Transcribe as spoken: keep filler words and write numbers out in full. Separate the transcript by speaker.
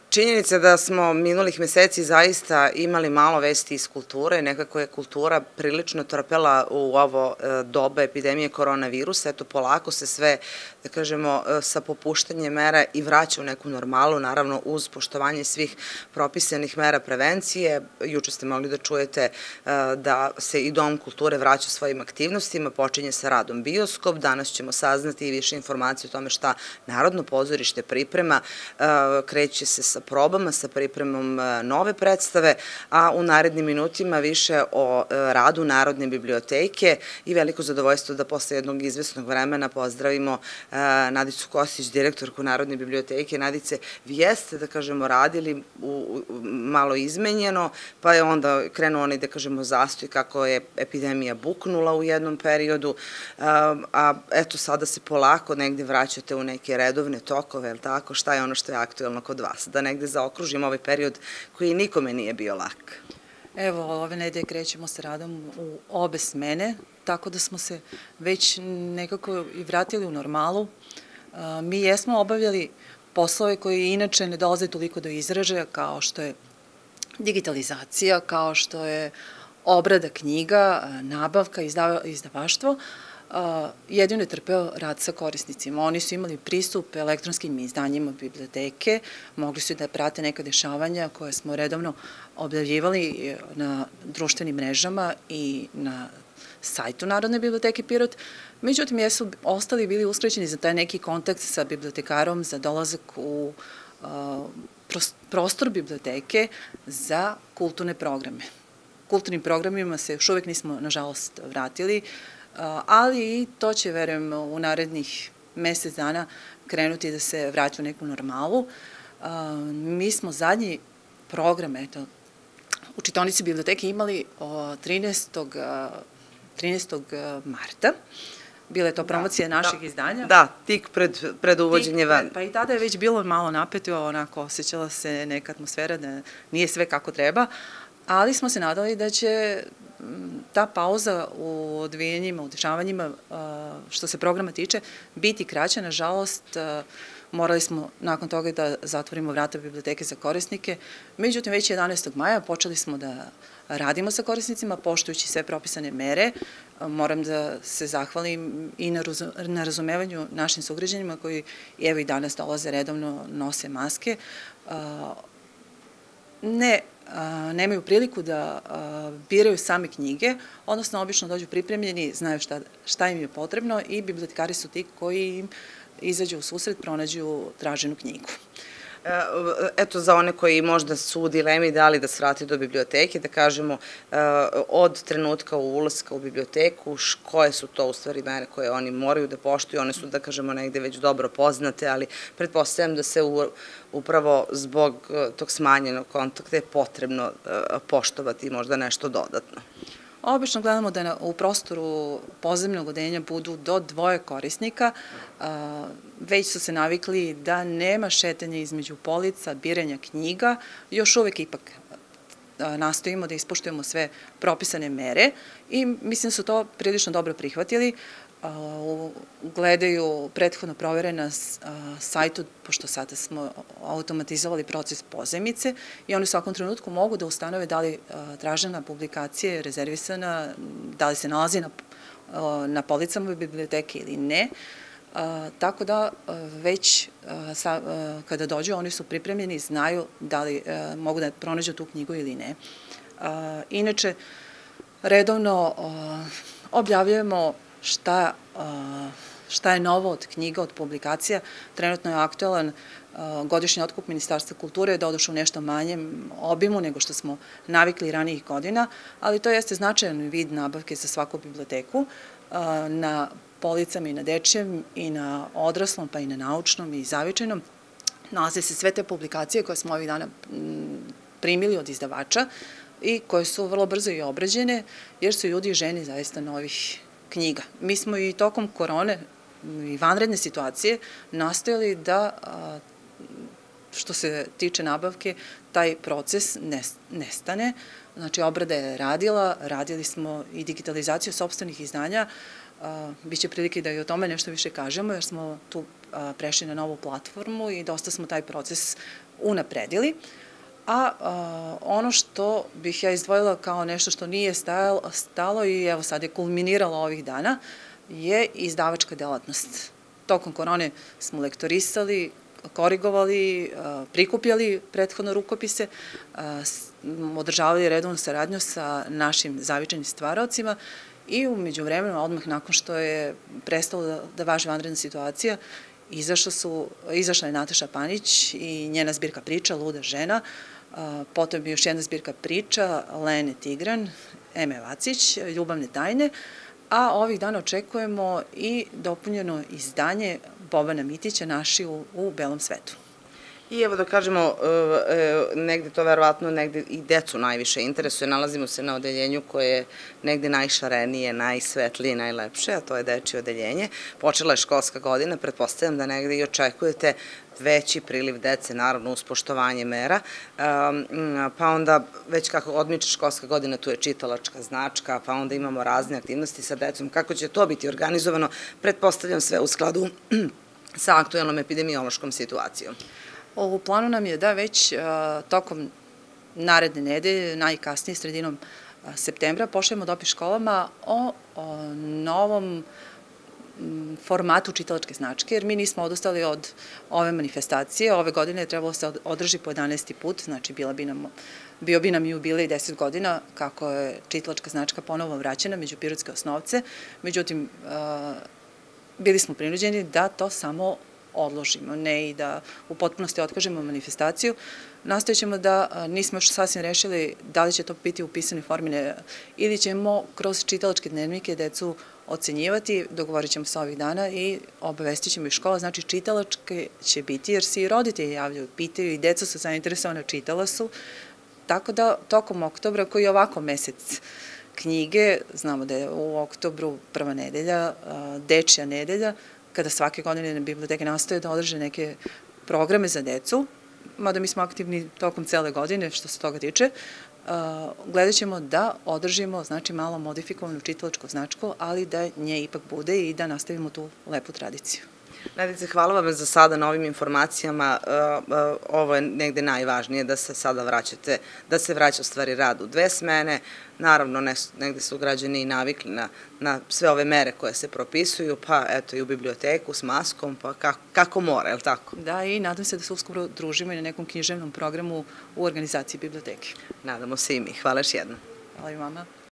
Speaker 1: Činjenica da smo minulih meseci zaista imali malo vesti iz kulture, nekako je kultura prilično trpela u ovo doba epidemije koronavirusa, eto polako se sve, da kažemo, sa popuštanjem mera i vraća u neku normalu, naravno uz poštovanje svih propisanih mera prevencije. Juče ste mogli da čujete da se i Dom kulture vraća svojim aktivnostima, počinje sa radom bioskop, danas ćemo saznati i više informacije o tome šta Narodno pozorište priprema, kreće se sa probama, sa pripremom nove predstave, a u narednim minutima više o radu Narodne biblioteke i veliko zadovoljstvo da posle jednog izvesnog vremena pozdravimo Nadicu Kostić, direktorku Narodne biblioteke. Nadice, vi jeste, da kažemo, radili malo izmenjeno, pa je onda krenuo onaj, da kažemo, zastoj kako je epidemija buknula u jednom periodu, a eto sada se polako negde vraćate u neke redovne tokove, je li tako? Šta je ono što je aktuelno kod vas? Da negde zaokružimo ovaj period koji nikome nije bio lak.
Speaker 2: Evo, ove nedelje krećemo sa radom u obe smene, tako da smo se već nekako i vratili u normalu. Mi jesmo obavljali poslove koji inače ne dolaze toliko do izražaja, kao što je digitalizacija, kao što je obrada knjiga, nabavka, izdavaštvo. Jedino je trpeo rad sa korisnicima. Oni su imali pristup elektronskim izdanjima biblioteke, mogli su da prate neka dešavanja koje smo redovno objavljivali na društvenim mrežama i na sajtu Narodne biblioteke Pirot. Međutim, jesu ostali bili uskraćeni za taj neki kontakt sa bibliotekarom, za dolazak u prostor biblioteke za kulturne programe. Kulturnim programima se još uvek nismo, nažalost, vratili, ali to će, verujem, u narednih mesec dana krenuti da se vraća u neku normalu. Mi smo zadnji program, eto, u čitaonici biblioteke imali trinaestog marta. Bila je to promocija naših izdanja.
Speaker 1: Da, tik pred uvođenje van.
Speaker 2: Pa i tada je već bilo malo napeto, onako osjećala se neka atmosfera da nije sve kako treba, ali smo se nadali da će ta pauza u odvijanjima, u dešavanjima, što se programa tiče, biti kraća. Nažalost, morali smo nakon toga da zatvorimo vrata biblioteke za korisnike. Međutim, već jedanaestog maja počeli smo da radimo sa korisnicima, poštujući sve propisane mere. Moram da se zahvalim i na razumevanju našim sugrađanima koji evo i danas dolaze redovno, nose maske. Ne nemaju priliku da biraju same knjige, odnosno obično dođu pripremljeni, znaju šta im je potrebno i bibliotekari su ti koji im izađu u susret, pronađu traženu knjigu.
Speaker 1: Eto, za one koji možda su u dilemi da li da se vrati do biblioteke, da kažemo od trenutka ulaska u biblioteku, koje su to u stvari mere koje oni moraju da poštuju, one su, da kažemo, negde već dobro poznate, ali pretpostavljam da se upravo zbog tog smanjenog kontakta je potrebno poštovati možda nešto dodatno.
Speaker 2: Obično gledamo da u prostoru podzemnog odeljenja budu do dvoje korisnika. Već su se navikli da nema šetanja između polica, biranja knjiga. Još uvek ipak nastojimo da ispoštujemo sve propisane mere i mislim da su to prilično dobro prihvatili. Gledaju prethodno provere na sajtu, pošto sada smo automatizovali proces pozajmice i oni u svakom trenutku mogu da ustanove da li tražena publikacija je rezervisana, da li se nalazi na policama biblioteke ili ne. Tako da već kada dođu oni su pripremljeni i znaju da li mogu da pronađu tu knjigu ili ne. Inače, redovno objavljujemo šta je novo od knjiga, od publikacija. Trenutno je aktuelan godišnji otkup Ministarstva kulture, doduše u nešto manjem obimu nego što smo navikli ranijih godina, ali to jeste značajan vid nabavke za svaku biblioteku. Na policama i na dečijem i na odraslom, pa i na naučnom i zavičajnom nalaze se sve te publikacije koje smo ovih dana primili od izdavača i koje su vrlo brzo i obrađene, jer su ljudi ženi zaista novih knjiga. Mi smo i tokom korone i vanredne situacije nastojali da, što se tiče nabavke, taj proces nestane. Znači, obrada je radila, radili smo i digitalizaciju sopstvenih izdanja. Biće prilike da i o tome nešto više kažemo, jer smo tu prešli na novu platformu i dosta smo taj proces unapredili. A, a ono što bih ja izdvojila kao nešto što nije stajalo, stalo i evo sad je kulminiralo ovih dana, je izdavačka delatnost. Tokom korone smo lektorisali, korigovali, prikupljali prethodno rukopise, održavali redovnu saradnju sa našim zavičajnim stvaraocima i umeđu vremenu, odmah nakon što je prestalo da važi vanredna situacija, izašla je Nataša Panić i njena zbirka priča Luda žena, potom je još jedna zbirka priča Lene Tigran, Eme Vacić, Ljubavne tajne, a ovih dana očekujemo i dopunjeno izdanje Bobana Mitića Naši u belom svetu.
Speaker 1: I evo da kažemo, negde to verovatno negde i decu najviše interesuje, nalazimo se na odeljenju koje je negde najšarenije, najsvetlije, najlepše, a to je dečije odeljenje. Počela je školska godina, pretpostavljam da negde i očekujete veći priliv dece, naravno uz poštovanje mera, pa onda već kako odmiče školska godina, tu je čitalačka značka, pa onda imamo razne aktivnosti sa decom. Kako će to biti organizovano, pretpostavljam sve u skladu sa aktuelnom epidemiološkom situacijom.
Speaker 2: U planu nam je da već tokom naredne nedelje, najkasnije sredinom septembra, pošaljemo dopis školama o novom formatu čitalačke značke, jer mi nismo odustali od ove manifestacije. Ove godine je trebalo se održi po jedanaesti put, znači bio bi nam jubilej deset godina kako je čitalačka značka ponovo vraćena među pirotske osnovce. Međutim, bili smo prinuđeni da to samo odložimo, ne i da u potpunosti otkažemo manifestaciju. Nastojat ćemo da nismo još sasvim rešili da li će to biti u pisanoj formi ili ćemo kroz čitalačke dnevnike decu ocenjivati, dogovorit ćemo se ovih dana i obavestit ćemo i škola, znači čitalačke će biti jer se i roditelji javljaju, pitaju i deca su zainteresovane, čitala su, tako da tokom oktobra koji je ovako mesec knjige, znamo da je u oktobru prva nedelja, dečija nedelja, kada svake godine biblioteke nastoje da održe neke programe za decu, mada mi smo aktivni tokom cele godine što se toga tiče, gledat ćemo da održimo, znači, malo modifikovanu čitalačku značku, ali da nje ipak bude i da nastavimo tu lepu tradiciju.
Speaker 1: Nadice, hvala vam za sada na ovim informacijama. Ovo je negde najvažnije da se sada vraćate, da se vraća u stvari rad u dve smene. Naravno, negde su građani i navikli na sve ove mere koje se propisuju, pa eto i u biblioteku s maskom, pa kako mora, je li tako?
Speaker 2: Da, i nadam se da se uskoro družimo i na nekom književnom programu u organizaciji biblioteke.
Speaker 1: Nadamo se i mi. Hvala još jednom.
Speaker 2: Hvala i vama.